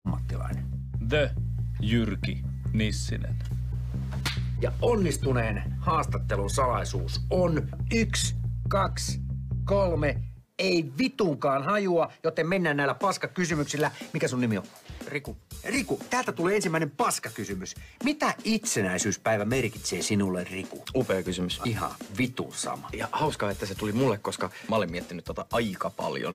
ammattilainen. The Jyrki Nissinen. Ja onnistuneen haastattelun salaisuus on 1, 2, 3, ei vitunkaan hajua, joten mennään näillä paskakysymyksillä. Mikä sun nimi on? Riku. Riku, täältä tulee ensimmäinen paskakysymys. Mitä itsenäisyyspäivä merkitsee sinulle, Riku? Upea kysymys. Ihan vitun sama. Ja hauskaa, että se tuli mulle, koska mä olen miettinyt aika paljon.